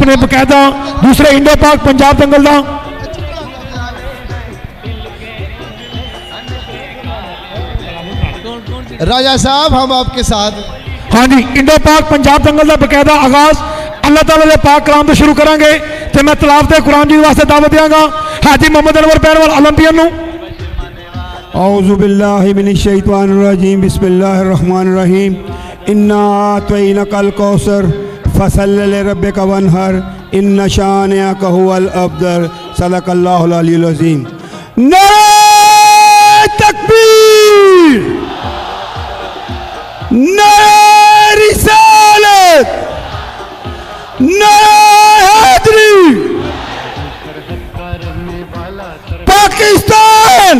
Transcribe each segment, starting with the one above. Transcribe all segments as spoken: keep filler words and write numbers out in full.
अपने बकायदा दूसरे इंडो पाक पंजाब दंगल का राजा साहब हम आपके साथ। हाँ जी, इंडो पाक पंजाब दंगल का बकायदा आगाज अल्लाह ताला के पाक कलाम तो शुरू करांगे तो मैं तलावत कुरान जी वास्ते दावत देंगा हाजी मोहम्मद अनवर पहलवान ओलंपियन नूं। औज़ु बिल्लाहि मिनश शैतानिर रजीम बिस्मिल्लाहिर रहमानिर रहीम इन्ना अतैनाकल कौसर फसल्लि लिरब्बिका वन्हर इन्ना शानिअका हुवल अब्तर सदक़ल्लाहुल अलीयुल अज़ीम। नारे तकबीर, नारे रिसालत, नारे हैदरी। पाकिस्तान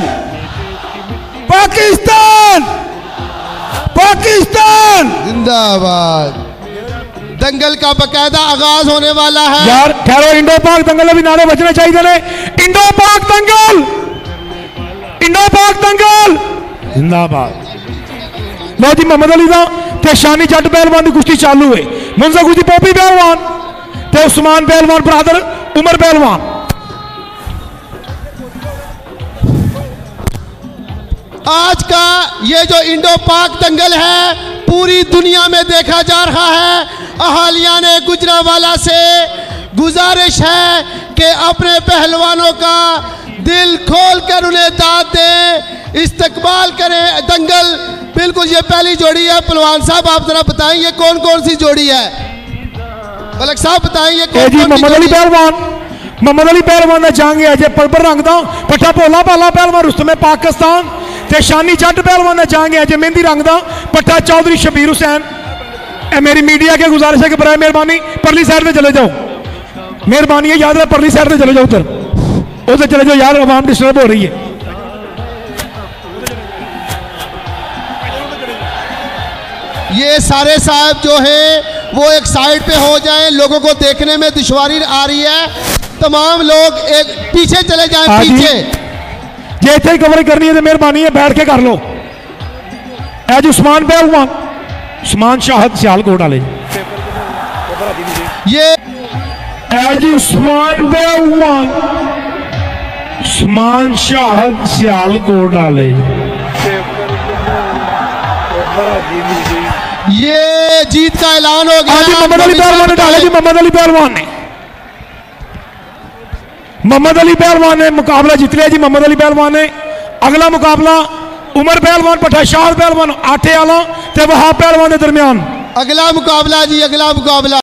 पाकिस्तान पाकिस्तान जिंदाबाद। दंगल का बकायदा आगाज होने वाला है। यार ठहरो, इंडो पाक दंगल में भी नारे बजने चाहिए ने। इंडो पाक दंगल, इंडो पाक दंगल जिंदाबाद। लो जी, मोहम्मद अली दा ते शानी जट पहलवान की कुश्ती चालू है। मुंजा कुश्ती पोपी पहलवान ते उस्मान पहलवान ब्रदर उमर पहलवान। आज का ये जो इंडो पाक दंगल है पूरी दुनिया में देखा जा रहा है। अहालियान गुजरांवाला से गुजारिश है कि अपने पहलवानों का दिल खोल कर उन्हें दाद दें, इस्तकबाल करें। दंगल बिल्कुल ये पहली जोड़ी है। पहलवान साहब आप जरा बताएं ये कौन कौन सी जोड़ी है? मलक साहब बताएं ये कौन कौन सी मोहम्मद अली पहलवान, मोहम्मद अली पहलवान ने जांगे अजय परबर रंग दा पट्ठा भोला पाला पहलवान रुस्तमे पाकिस्तान ते शानी जट पहलवान ने जांगे अजय मेहंदी रंग दा पट्ठा चौधरी शबीर हुसैन। ए मेरी मीडिया के गुजारिश है कि बराए मेहरबानी परली साइड पे चले जाओ, मेहरबानी है याद रहे परली साइड पे चले जाओ, उधर उधर चले जाओ यार, आवाम डिस्टर्ब हो रही है। ये सारे साहब जो हैं वो एक साइड पे हो जाएं, लोगों को देखने में दुश्वारी आ रही है। तमाम लोग एक पीछे चले जाएं, पीछे। जे इतने कवरेज करनी है तो मेहरबानी है बैठ के कर लो। एज उस्मान पहलवान, उस्मान शाहद सियालकोट वाले, ये एज उस्मान पहलवान, उस्मान शाहद सियालकोट वाले। ये जीत का ऐलान हो गया। मोहम्मद अली पहलवान ने डाला जी, मोहम्मद अली पहलवान ने मोहम्मद अली पहलवान ने मुकाबला जीत लिया जी। मोहम्मद अली पहलवान ने अगला मुकाबला उमर पहलवान पट्ठा शाह पहलवान आटे आला ते वहाब पहलवान के दरमियान अगला मुकाबला जी, अगला मुकाबला।